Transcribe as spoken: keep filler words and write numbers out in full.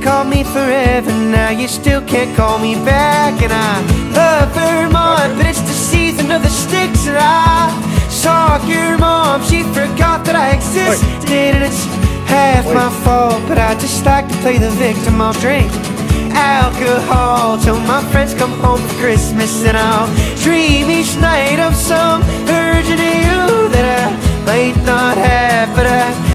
called me forever, now you still can't call me back. And I love Vermont, but it's the season of the sticks. And I saw your mom, she forgot that I existed. And it's half my fault, but I just like to play the victim. I'll drink alcohol till my friends come home for Christmas, and I'll dream each night of some version of you that I might not have, but I